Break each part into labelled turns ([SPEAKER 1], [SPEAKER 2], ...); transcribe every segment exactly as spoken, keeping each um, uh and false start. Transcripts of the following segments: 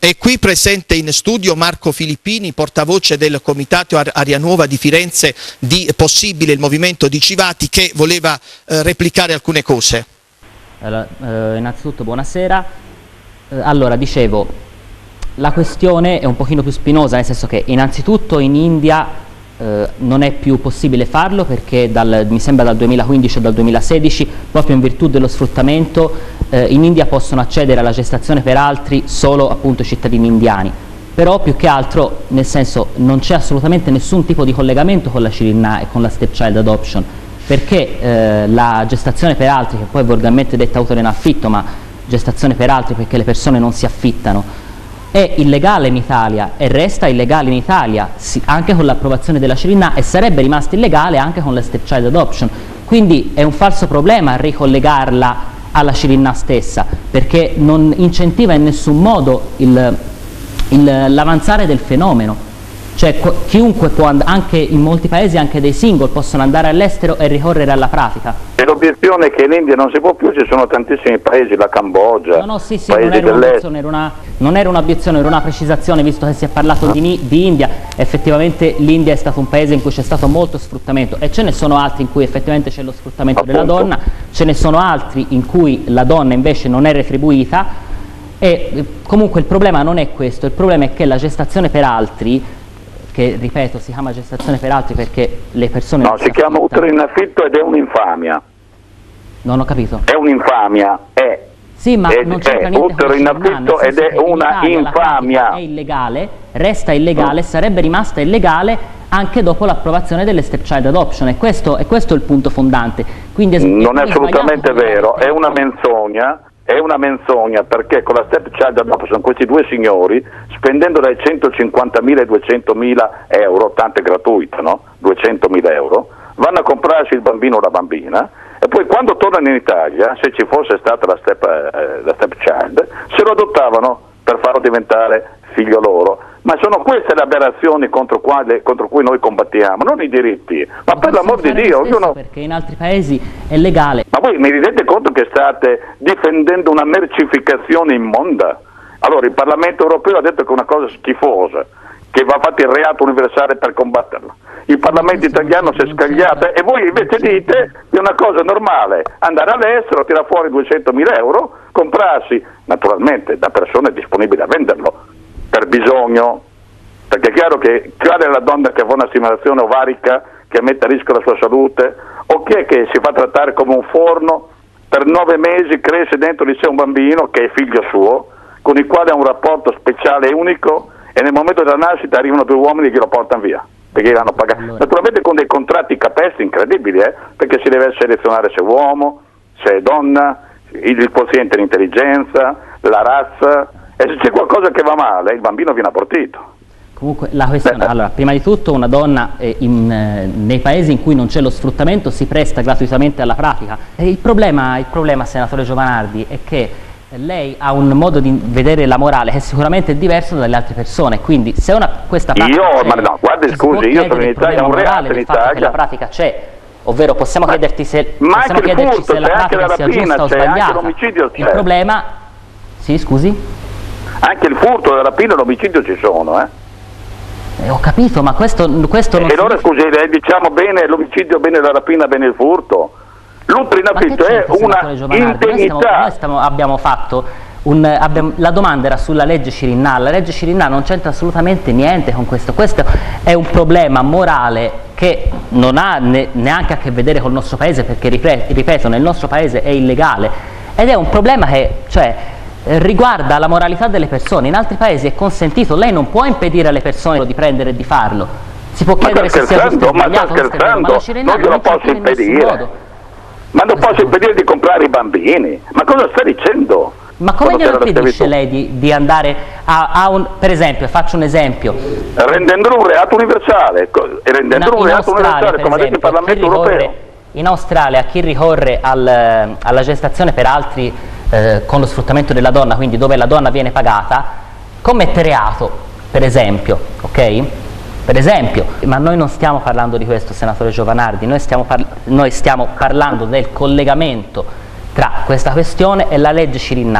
[SPEAKER 1] È qui presente in studio Marco Filippini, portavoce del Comitato Aria Nuova di Firenze di Possibile, il movimento di Civati, che voleva eh, replicare alcune cose.
[SPEAKER 2] Allora, eh, innanzitutto buonasera. Eh, allora, dicevo, la questione è un pochino più spinosa, nel senso che innanzitutto in India eh, non è più possibile farlo perché dal, mi sembra dal duemilaquindici o dal duemilasedici, proprio in virtù dello sfruttamento, eh, in India possono accedere alla gestazione per altri solo appunto i cittadini indiani. Però più che altro, nel senso, non c'è assolutamente nessun tipo di collegamento con la Shirinah e con la stepchild adoption, perché eh, la gestazione per altri, che poi è volgarmente detta utero in affitto, ma gestazione per altri perché le persone non si affittano, è illegale in Italia e resta illegale in Italia sì, anche con l'approvazione della Shirinah, e sarebbe rimasta illegale anche con la stepchild adoption. Quindi è un falso problema ricollegarla alla Shirinah stessa, perché non incentiva in nessun modo l'avanzare del fenomeno. Cioè chiunque può, anche in molti paesi, anche dei single, possono andare all'estero e ricorrere alla pratica.
[SPEAKER 3] E l'obiezione è che in India non si può più, ci sono tantissimi paesi, la Cambogia,
[SPEAKER 2] no, no, sì, sì, non era un'obiezione, era una, non era un'obiezione, era una precisazione, visto che si è parlato di, di India. Effettivamente l'India è stato un paese in cui c'è stato molto sfruttamento, e ce ne sono altri in cui effettivamente c'è lo sfruttamento Appunto. della donna, ce ne sono altri in cui la donna invece non è retribuita, e comunque il problema non è questo, il problema è che la gestazione per altri, che ripeto si chiama gestazione per altri perché le persone...
[SPEAKER 3] No, si chiama utero in affitto ed è un'infamia.
[SPEAKER 2] Non ho capito.
[SPEAKER 3] È un'infamia, è.
[SPEAKER 2] Sì, ma
[SPEAKER 3] è,
[SPEAKER 2] non c'entra
[SPEAKER 3] è
[SPEAKER 2] niente
[SPEAKER 3] utero
[SPEAKER 2] con
[SPEAKER 3] in affitto ed è una
[SPEAKER 2] in
[SPEAKER 3] infamia.
[SPEAKER 2] È illegale, resta illegale, mm. sarebbe rimasta illegale anche dopo l'approvazione delle stepchild adoption, e questo, e questo è il punto fondante. Quindi è,
[SPEAKER 3] non è assolutamente vero, è una menzogna. È una menzogna, perché con la stepchild adoption questi due signori, spendendo dai centocinquantamila ai duecentomila euro, tanto è gratuita, no? duecentomila euro, vanno a comprarsi il bambino o la bambina, e poi quando tornano in Italia, se ci fosse stata la, step, eh, la stepchild, se lo adottavano per farlo diventare figlio loro. Ma sono queste le aberrazioni contro, quale, contro cui noi combattiamo, non i diritti, ma, ma per l'amor di Dio.
[SPEAKER 2] Ognuno... Perché in altri paesi è legale.
[SPEAKER 3] Ma voi mi rendete conto che state difendendo una mercificazione immonda? Allora il Parlamento europeo ha detto che è una cosa schifosa, che va fatto il reato universale per combatterla. Il Parlamento italiano si è scagliato e voi invece dite che è una cosa normale andare all'estero, tirare fuori duecentomila euro, comprarsi, naturalmente da persone disponibili a venderlo per bisogno, perché è chiaro che quale è la donna che fa una stimolazione ovarica che mette a rischio la sua salute, o chi è che si fa trattare come un forno, per nove mesi cresce dentro di sé un bambino che è figlio suo, con il quale ha un rapporto speciale e unico, e nel momento della nascita arrivano due uomini che lo portano via, perché gliel'hanno pagato. Allora. Naturalmente con dei contratti capestri incredibili, eh? perché si deve selezionare se è uomo, se è donna, il quoziente di intelligenza, la razza, e se c'è qualcosa che va male il bambino viene abortito.
[SPEAKER 2] Comunque la questione, allora, prima di tutto una donna eh, in, eh, nei paesi in cui non c'è lo sfruttamento si presta gratuitamente alla pratica. E il problema, il problema, senatore Giovanardi, è che lei ha un modo di vedere la morale che sicuramente è diverso dalle altre persone, quindi se una, questa pratica
[SPEAKER 3] io, ma no, guardi, scusi, io sono in Italia, un reato in Italia,
[SPEAKER 2] che la pratica c'è, ovvero possiamo
[SPEAKER 3] ma,
[SPEAKER 2] chiederti se,
[SPEAKER 3] ma
[SPEAKER 2] possiamo
[SPEAKER 3] anche
[SPEAKER 2] chiederci
[SPEAKER 3] furto,
[SPEAKER 2] se la pratica sia giusta o sbagliata. Il problema, sì, scusi?
[SPEAKER 3] Anche il furto, la rapina e l'omicidio ci sono, eh?
[SPEAKER 2] Eh, ho capito, ma questo, questo non...
[SPEAKER 3] E allora scusi, eh, diciamo bene l'omicidio, bene la rapina, bene il furto. L'utero in affitto è una indennità.
[SPEAKER 2] Noi, stiamo, noi stiamo, abbiamo fatto, un, abbiamo, la domanda era sulla legge Shirinah, la legge Shirinah non c'entra assolutamente niente con questo, questo è un problema morale che non ha ne, neanche a che vedere col nostro paese, perché ripeto, nel nostro paese è illegale, ed è un problema che, cioè, riguarda la moralità delle persone. In altri paesi è consentito, lei non può impedire alle persone di prendere e di farlo, si può chiedere se sia giusto o sbagliato,
[SPEAKER 3] ma sta scherzando, ma la Shirinah non lo posso impedire, ma non posso impedire di comprare i bambini, ma cosa sta dicendo?
[SPEAKER 2] Ma come glielo impedisce lei di, di andare a, a un, per esempio, faccio un esempio,
[SPEAKER 3] rendendolo un reato universale, e rendendolo un reato universale, come ha detto il Parlamento europeo.
[SPEAKER 2] In Australia chi ricorre al, alla gestazione per altri eh, con lo sfruttamento della donna, quindi dove la donna viene pagata, commette reato, per esempio, ok? Per esempio, ma noi non stiamo parlando di questo, senatore Giovanardi, noi stiamo, noi stiamo parlando del collegamento tra questa questione e la legge Shirinah.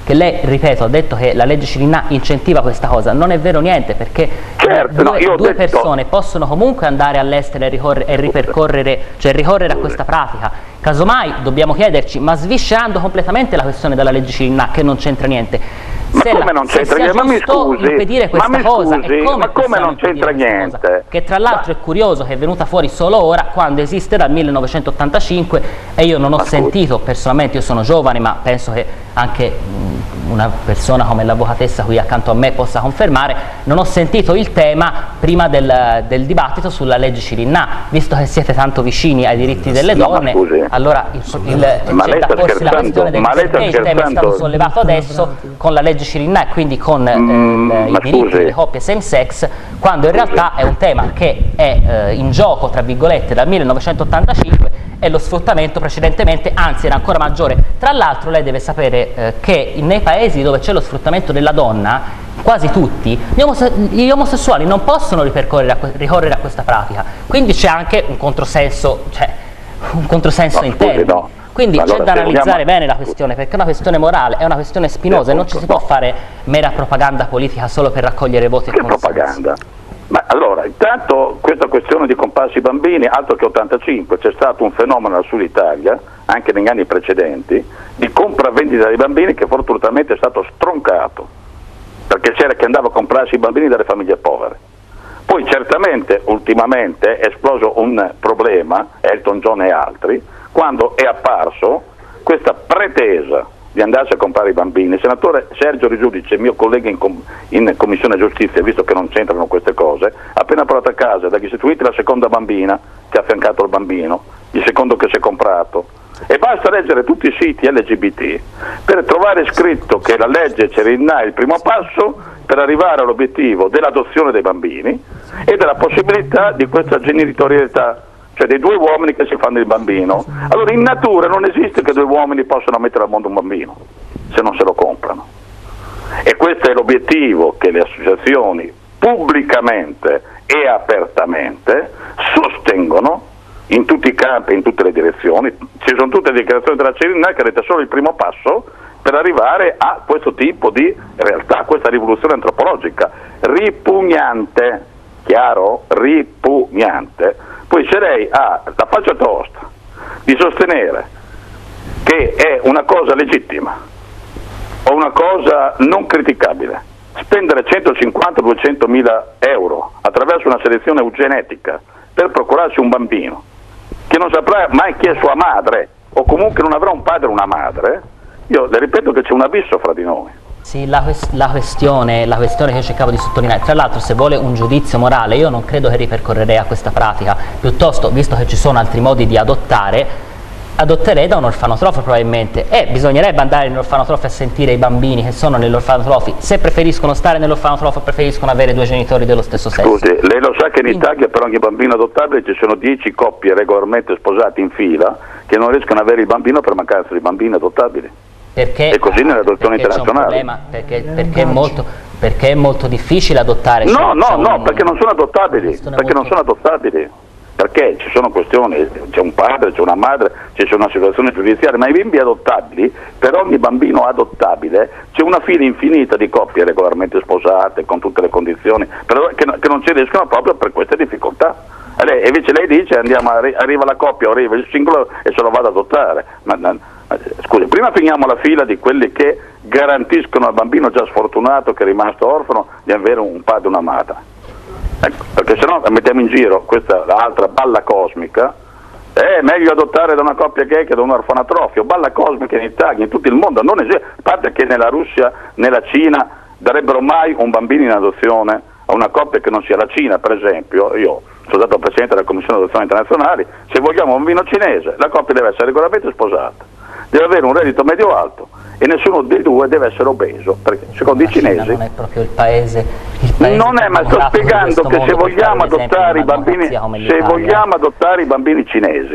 [SPEAKER 2] che lei, ripeto, ha detto che la legge Cirinnà incentiva questa cosa. Non è vero niente, perché
[SPEAKER 3] certo,
[SPEAKER 2] due,
[SPEAKER 3] no,
[SPEAKER 2] due
[SPEAKER 3] detto...
[SPEAKER 2] persone possono comunque andare all'estero e, ricorre, e ripercorrere, cioè ricorrere a questa pratica. Casomai dobbiamo chiederci, ma sviscerando completamente la questione della legge Cirinnà, che non c'entra niente.
[SPEAKER 3] Ma
[SPEAKER 2] se
[SPEAKER 3] come
[SPEAKER 2] la,
[SPEAKER 3] non c'entra niente? Ma mi scusi,
[SPEAKER 2] impedire questa
[SPEAKER 3] ma mi
[SPEAKER 2] cosa,
[SPEAKER 3] scusi,
[SPEAKER 2] e come,
[SPEAKER 3] ma come non c'entra niente?
[SPEAKER 2] Cosa, che tra l'altro è curioso che è venuta fuori solo ora, quando esiste dal millenovecentottantacinque, e io non ho ma sentito, scusi. personalmente io sono giovane, ma penso che anche mh, una persona come l'avvocatessa qui accanto a me possa confermare, non ho sentito il tema prima del, del dibattito sulla legge Cirinnà. Visto che siete tanto vicini ai diritti delle
[SPEAKER 3] no,
[SPEAKER 2] donne, allora il, il,
[SPEAKER 3] ma
[SPEAKER 2] c'è da porsi la questione del perché il tema è stato sollevato adesso con la legge Cirinnà e quindi con eh, mm, i diritti scusi. delle coppie same sex, quando in scusi. realtà è un tema che è eh, in gioco, tra virgolette, dal millenovecentottantacinque, e lo sfruttamento precedentemente, anzi era ancora maggiore. Tra l'altro lei deve sapere eh, che nei paesi dove c'è lo sfruttamento della donna, quasi tutti, gli, omose gli omosessuali non possono ripercorrere a ricorrere a questa pratica, quindi c'è anche un controsenso, cioè un controsenso
[SPEAKER 3] no,
[SPEAKER 2] interno.
[SPEAKER 3] Scusi, no.
[SPEAKER 2] Quindi
[SPEAKER 3] allora,
[SPEAKER 2] c'è da analizzare
[SPEAKER 3] vogliamo...
[SPEAKER 2] bene la questione, perché è una questione morale, è una questione spinosa, e non ci si può fare mera propaganda politica solo per raccogliere voti
[SPEAKER 3] che
[SPEAKER 2] e consensi.
[SPEAKER 3] propaganda? Ma allora, intanto questa questione di comparsi bambini, altro che ottantacinque, c'è stato un fenomeno al Sud Italia, anche negli anni precedenti, di compravendita dei bambini che fortunatamente è stato stroncato, perché c'era chi andava a comprarsi i bambini dalle famiglie povere. Poi certamente ultimamente è esploso un problema, Elton John e altri, quando è apparso questa pretesa di andarsi a comprare i bambini. Il senatore Sergio Rigiudice, mio collega in, com in Commissione Giustizia, visto che non c'entrano queste cose, ha appena portato a casa dagli Stati Uniti la seconda bambina che ha affiancato il bambino, il secondo che si è comprato. E basta leggere tutti i siti L G B T per trovare scritto che la legge Cirinnà è il primo passo per arrivare all'obiettivo dell'adozione dei bambini e della possibilità di questa genitorialità, cioè dei due uomini che si fanno il bambino. Allora in natura non esiste che due uomini possano mettere al mondo un bambino se non se lo comprano, e questo è l'obiettivo che le associazioni pubblicamente e apertamente sostengono in tutti i campi, in tutte le direzioni. Ci sono tutte le dichiarazioni della Cirinnà che resta solo il primo passo per arrivare a questo tipo di realtà, questa rivoluzione antropologica ripugnante, chiaro? Ripugnante. Poi se lei ha la faccia tosta di sostenere che è una cosa legittima o una cosa non criticabile spendere centocinquanta duecentomila euro attraverso una selezione eugenetica per procurarsi un bambino che non saprà mai chi è sua madre, o comunque non avrà un padre o una madre, io le ripeto che c'è un abisso fra di noi.
[SPEAKER 2] Sì, la, la, questione, la questione che io cercavo di sottolineare, tra l'altro se vuole un giudizio morale, io non credo che ripercorrerei a questa pratica, piuttosto, visto che ci sono altri modi di adottare, adotterei da un orfanotrofio probabilmente, e bisognerebbe andare nell'orfanotrofio a sentire i bambini che sono nell'orfanotrofio, se preferiscono stare nell'orfanotrofio preferiscono avere due genitori dello stesso sesso.
[SPEAKER 3] Scusi, lei lo sa che in Italia per ogni bambino adottabile ci sono dieci coppie regolarmente sposate in fila che non riescono ad avere il bambino per mancanza di bambini adottabili.
[SPEAKER 2] Perché,
[SPEAKER 3] e così nelle adozioni internazionali.
[SPEAKER 2] Perché, perché, è molto, perché è molto difficile adottare.
[SPEAKER 3] No, no, no, perché non sono adottabili, perché molto... non sono adottabili. Perché ci sono questioni, c'è un padre, c'è una madre, c'è una situazione giudiziaria, ma i bimbi adottabili, per ogni bambino adottabile c'è una fila infinita di coppie regolarmente sposate, con tutte le condizioni, però che, che non ci riescono proprio per queste difficoltà. E, lei, e invece lei dice andiamo, arriva la coppia, arriva il singolo e se lo vado ad adottare. Ma, ma, scusi, prima finiamo la fila di quelli che garantiscono al bambino già sfortunato che è rimasto orfano di avere un padre e una madre. Ecco, perché se no mettiamo in giro questa altra balla cosmica. È meglio adottare da una coppia gay che da un orfanotrofio. Balla cosmica in Italia, in tutto il mondo non esiste, a parte che nella Russia, nella Cina darebbero mai un bambino in adozione a una coppia che non sia la Cina, per esempio. Io sono stato presidente della Commissione di adozioni internazionali. Se vogliamo un bambino cinese, la coppia deve essere regolarmente sposata, deve avere un reddito medio alto e nessuno dei due deve essere obeso, perché secondo i cinesi
[SPEAKER 2] non è proprio il paese, il paese
[SPEAKER 3] non è, ma sto spiegando che se vogliamo adottare i bambini se vogliamo adottare i bambini cinesi,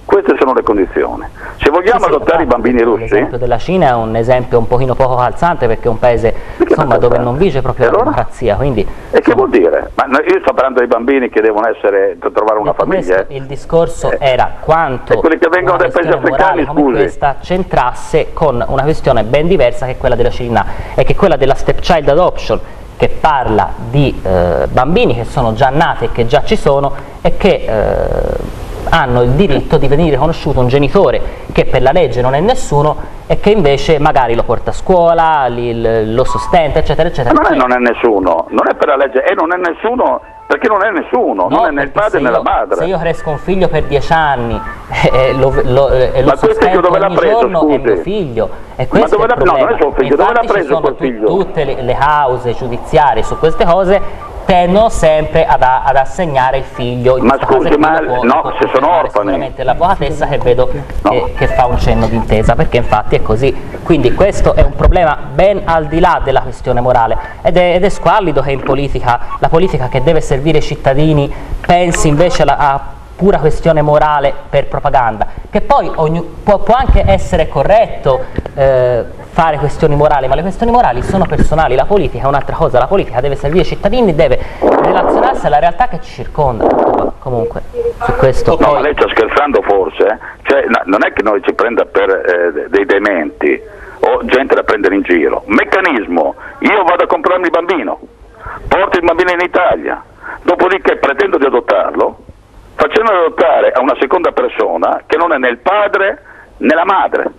[SPEAKER 3] Queste sono le condizioni. Se vogliamo
[SPEAKER 2] sì, sì,
[SPEAKER 3] adottare i bambini russi...
[SPEAKER 2] L'esempio della Cina è un esempio un pochino poco calzante, perché è un paese insomma, dove non vige proprio
[SPEAKER 3] allora?
[SPEAKER 2] la democrazia. Quindi,
[SPEAKER 3] e che vuol dire? Ma io sto parlando dei bambini che devono essere, trovare una famiglia.
[SPEAKER 2] Questo, il discorso
[SPEAKER 3] eh.
[SPEAKER 2] era quanto
[SPEAKER 3] quelli che vengono dai paesi africani,
[SPEAKER 2] come
[SPEAKER 3] scusi.
[SPEAKER 2] questa c'entrasse con una questione ben diversa che è quella della cittadinanza, e che è quella della stepchild adoption, che parla di eh, bambini che sono già nati e che già ci sono e che eh, hanno il diritto di venire riconosciuto un genitore che per la legge non è nessuno e che invece magari lo porta a scuola, li, lo sostenta, eccetera, eccetera.
[SPEAKER 3] Ma non è, non è nessuno, non è per la legge, e non è nessuno perché non è nessuno,
[SPEAKER 2] no,
[SPEAKER 3] non è né il padre né la madre.
[SPEAKER 2] Se io cresco un figlio per dieci anni e lo, lo, e lo sostento
[SPEAKER 3] dove
[SPEAKER 2] ogni
[SPEAKER 3] preso,
[SPEAKER 2] giorno,
[SPEAKER 3] scusi?
[SPEAKER 2] è mio figlio. E questo
[SPEAKER 3] Ma dove
[SPEAKER 2] è il problema.
[SPEAKER 3] No, non è suo figlio, dove l'ha preso
[SPEAKER 2] sono
[SPEAKER 3] quel figlio?
[SPEAKER 2] Tu, tutte le, le cause giudiziarie su queste cose tendono sempre ad, ad assegnare il figlio. In
[SPEAKER 3] ma scusi, ma può, no, può, se sono orfani.
[SPEAKER 2] Sicuramente l'avvocatessa che vedo
[SPEAKER 3] no.
[SPEAKER 2] che, che fa un cenno d'intesa, perché infatti è così. Quindi questo è un problema ben al di là della questione morale, ed è, ed è squallido che in politica, la politica che deve servire i cittadini, pensi invece alla, a pura questione morale per propaganda, che poi ogni, può, può anche essere corretto eh, fare questioni morali, ma le questioni morali sono personali, la politica è un'altra cosa, la politica deve servire i cittadini, deve relazionarsi alla realtà che ci circonda. Comunque, su questo...
[SPEAKER 3] No,
[SPEAKER 2] poi...
[SPEAKER 3] ma lei sta scherzando forse? Cioè, no, non è che noi ci prenda per eh, dei dementi o gente da prendere in giro. Meccanismo, io vado a comprarmi il bambino, porto il bambino in Italia, dopodiché pretendo di adottarlo, facendo adottare a una seconda persona che non è né il padre né la madre,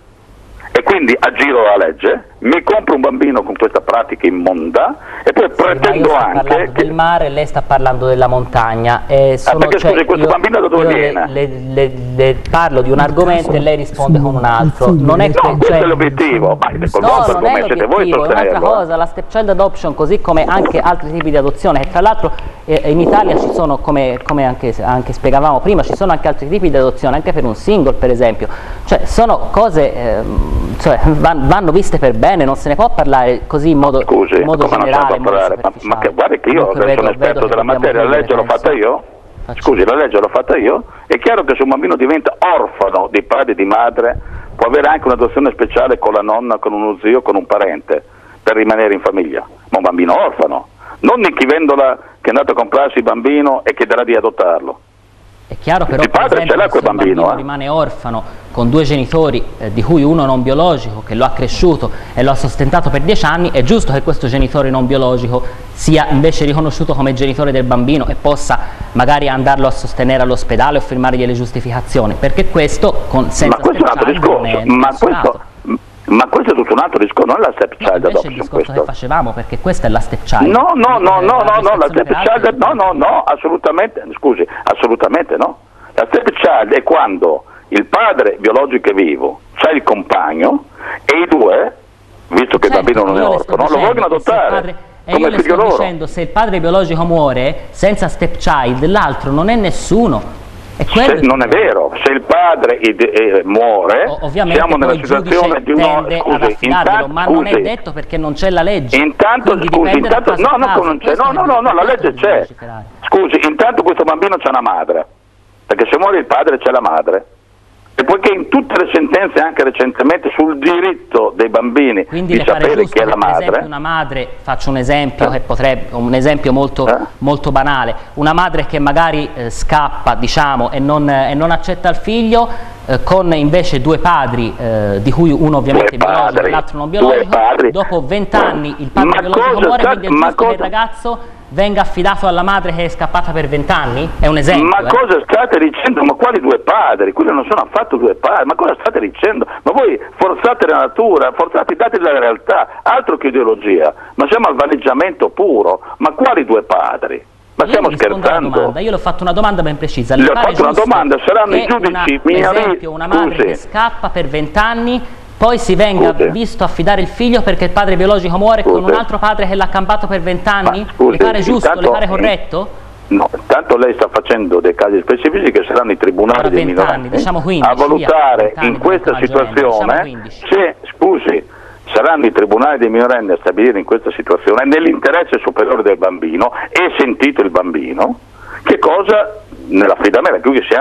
[SPEAKER 3] e quindi aggiro la legge, mi compro un bambino con questa pratica immonda e poi sì, pretendo anche
[SPEAKER 2] che... del mare, lei sta parlando della montagna e sono,
[SPEAKER 3] ah, perché
[SPEAKER 2] cioè,
[SPEAKER 3] scusi, questo
[SPEAKER 2] io,
[SPEAKER 3] bambino da dove viene?
[SPEAKER 2] Le, le, le parlo di un argomento e lei risponde con un altro, non è
[SPEAKER 3] no,
[SPEAKER 2] che,
[SPEAKER 3] questo
[SPEAKER 2] cioè,
[SPEAKER 3] è l'obiettivo, ma no,
[SPEAKER 2] non è l'obiettivo, è un'altra cosa, la stepchild adoption, così come anche altri tipi di adozione, che tra l'altro eh, in Italia ci sono, come, come anche, anche spiegavamo prima, ci sono anche altri tipi di adozione, anche per un single per esempio, cioè sono cose eh, cioè, van, vanno viste per bene, non se ne può parlare così in modo,
[SPEAKER 3] Scusi,
[SPEAKER 2] in modo generale, in modo
[SPEAKER 3] ma, ma che, guarda che io
[SPEAKER 2] vedo,
[SPEAKER 3] sono esperto della materia, la legge l'ho fatta io,
[SPEAKER 2] Faccio.
[SPEAKER 3] scusi, la legge l'ho fatta io, è chiaro che se un bambino diventa orfano di padre e di madre può avere anche un'adozione speciale con la nonna, con uno zio, con un parente, per rimanere in famiglia, ma un bambino orfano, non chi vendola che è andato a comprarsi il bambino e chiederà di adottarlo.
[SPEAKER 2] È chiaro però,
[SPEAKER 3] il padre
[SPEAKER 2] per esempio,
[SPEAKER 3] ce l'ha quel
[SPEAKER 2] se un bambino,
[SPEAKER 3] bambino eh.
[SPEAKER 2] rimane orfano con due genitori, eh, di cui uno non biologico, che lo ha cresciuto e lo ha sostentato per dieci anni, è giusto che questo genitore non biologico sia invece riconosciuto come genitore del bambino e possa magari andarlo a sostenere all'ospedale o firmargli le giustificazioni, perché questo con, senza
[SPEAKER 3] ma questo è un altro discorso, ma questo, ma questo è tutto un altro discorso, non è la stepchild adoption.
[SPEAKER 2] Il discorso questo. che facevamo, perché questa è la stepchild.
[SPEAKER 3] No, no, no, no, no, no, la stepchild, no, no, no, assolutamente, scusi, assolutamente no. La stepchild è quando il padre biologico è vivo, c'è il compagno e i due, visto che certo, il bambino non è orfano, lo vogliono adottare.
[SPEAKER 2] E io le sto loro. dicendo, se il padre biologico muore senza stepchild, l'altro non è nessuno.
[SPEAKER 3] Se, non è vero, se il padre eh, muore, o, siamo nella situazione di uno, scusi, intanto,
[SPEAKER 2] ma
[SPEAKER 3] scusi,
[SPEAKER 2] non è detto perché non c'è la legge.
[SPEAKER 3] Intanto, scusi, intanto, no, no, non c'è, no, no, no, no, la legge c'è. Scusi, intanto questo bambino c'ha una madre, perché se muore il padre c'è la madre. E poiché in tutte le sentenze, anche recentemente, sul diritto dei bambini
[SPEAKER 2] quindi
[SPEAKER 3] di sapere chi è la madre.
[SPEAKER 2] Per esempio una madre, faccio un esempio
[SPEAKER 3] eh?
[SPEAKER 2] che potrebbe, un esempio molto, eh? molto banale, una madre che magari eh, scappa, diciamo, e non, e non accetta il figlio, eh, con invece due padri, eh, di cui uno ovviamente due biologico e l'altro non biologico, dopo vent'anni il padre
[SPEAKER 3] ma
[SPEAKER 2] biologico muore, quindi è
[SPEAKER 3] ma
[SPEAKER 2] giusto
[SPEAKER 3] cosa...
[SPEAKER 2] che il ragazzo venga affidato alla madre che è scappata per vent'anni? È un esempio.
[SPEAKER 3] Ma
[SPEAKER 2] eh?
[SPEAKER 3] cosa state dicendo? Ma quali due padri? Quelli non sono affatto due padri, ma cosa state dicendo? Ma voi forzate la natura, forzate i dati della realtà, altro che ideologia, ma siamo al vaneggiamento puro, ma quali due padri? Ma stiamo scherzando?
[SPEAKER 2] Io le ho fatto una domanda ben precisa.
[SPEAKER 3] Le ho fatto una domanda, saranno i giudici
[SPEAKER 2] una, per esempio una madre Scusi. che scappa per vent'anni, poi si venga
[SPEAKER 3] Scusi.
[SPEAKER 2] visto affidare il figlio perché il padre biologico muore Scusi. con un altro padre che l'ha campato per vent'anni? Le pare giusto?
[SPEAKER 3] Intanto,
[SPEAKER 2] le pare corretto?
[SPEAKER 3] No, tanto lei sta facendo dei casi specifici che saranno i tribunali dei minorenni
[SPEAKER 2] diciamo quindici,
[SPEAKER 3] a valutare
[SPEAKER 2] via,
[SPEAKER 3] in questa situazione
[SPEAKER 2] diciamo
[SPEAKER 3] se, scusi, saranno i tribunali dei minorenni a stabilire in questa situazione, nell'interesse superiore del bambino e sentito il bambino, che cosa nell'affidamento, qui siamo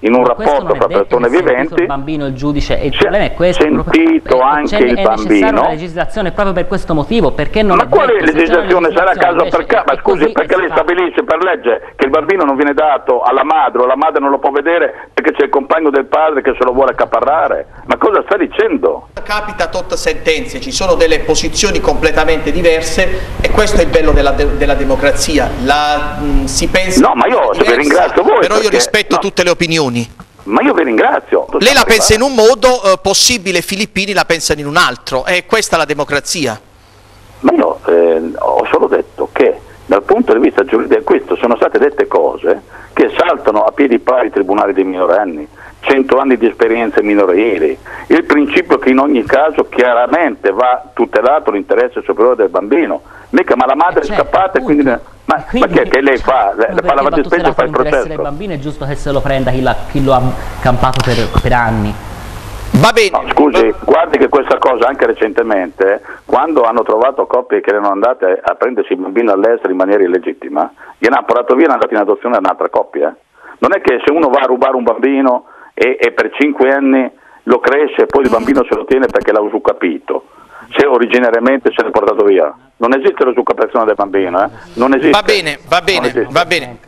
[SPEAKER 3] in un
[SPEAKER 2] Ma questo
[SPEAKER 3] rapporto
[SPEAKER 2] non è
[SPEAKER 3] fra
[SPEAKER 2] detto
[SPEAKER 3] persone
[SPEAKER 2] che sia
[SPEAKER 3] viventi.
[SPEAKER 2] il bambino, il giudice, e il
[SPEAKER 3] Si è
[SPEAKER 2] problema è questo.
[SPEAKER 3] sentito
[SPEAKER 2] proprio-
[SPEAKER 3] anche
[SPEAKER 2] c'è-
[SPEAKER 3] il
[SPEAKER 2] è necessaria
[SPEAKER 3] bambino.
[SPEAKER 2] una legislazione proprio per questo motivo, perché non
[SPEAKER 3] Ma
[SPEAKER 2] è
[SPEAKER 3] quale
[SPEAKER 2] detto, se c'è una
[SPEAKER 3] legislazione sarà a caso
[SPEAKER 2] invece
[SPEAKER 3] per caso? Ma
[SPEAKER 2] è
[SPEAKER 3] scusi,
[SPEAKER 2] così
[SPEAKER 3] perché
[SPEAKER 2] e
[SPEAKER 3] lei
[SPEAKER 2] si fa.
[SPEAKER 3] stabilisce per legge che il bambino non viene dato alla madre o la madre non lo può vedere perché c'è il compagno del padre che se lo vuole accaparrare? Ma cosa sta dicendo?
[SPEAKER 1] Capita tot sentenze, ci sono delle posizioni completamente diverse e questo è il bello della, de della democrazia. La, mh, si pensa
[SPEAKER 3] No, ma io
[SPEAKER 1] diversa,
[SPEAKER 3] vi ringrazio voi.
[SPEAKER 1] però io
[SPEAKER 3] perché,
[SPEAKER 1] rispetto
[SPEAKER 3] no,
[SPEAKER 1] tutte le opinioni.
[SPEAKER 3] Ma io vi ringrazio.
[SPEAKER 1] Lei la pensa in un modo, eh, possibile Filippini la pensano in un altro, è questa la democrazia.
[SPEAKER 3] Ma io eh, ho solo detto che dal punto di vista giuridico, questo sono state dette cose che saltano a piedi pari i tribunali dei minorenni, cento anni di esperienze minorili, il principio che in ogni caso chiaramente va tutelato l'interesse superiore del bambino, mica ma la madre
[SPEAKER 2] Eh,
[SPEAKER 3] è
[SPEAKER 2] certo,
[SPEAKER 3] scappata e quindi, ma, ma
[SPEAKER 2] Quindi,
[SPEAKER 3] che, che lei fa? Le,
[SPEAKER 2] proprio
[SPEAKER 3] fa la
[SPEAKER 2] perché va
[SPEAKER 3] fattispecie e fa il
[SPEAKER 2] tutelato l'interesse del
[SPEAKER 3] processo?
[SPEAKER 2] bambino, è giusto che se lo prenda chi, la, chi lo ha campato per, per anni.
[SPEAKER 1] Va bene.
[SPEAKER 3] No, scusi, guardi che questa cosa anche recentemente, quando hanno trovato coppie che erano andate a prendersi il bambino all'estero in maniera illegittima, gli hanno portato via e hanno dato in adozione a un'altra coppia. Eh? Non è che se uno va a rubare un bambino e, e per cinque anni lo cresce e poi il bambino se lo tiene perché l'ha usucapito, se originariamente se l'è portato via. Non esiste l'usucapione del bambino, eh? Non esiste.
[SPEAKER 1] Va bene, va bene,
[SPEAKER 3] Non esiste.
[SPEAKER 1] va bene.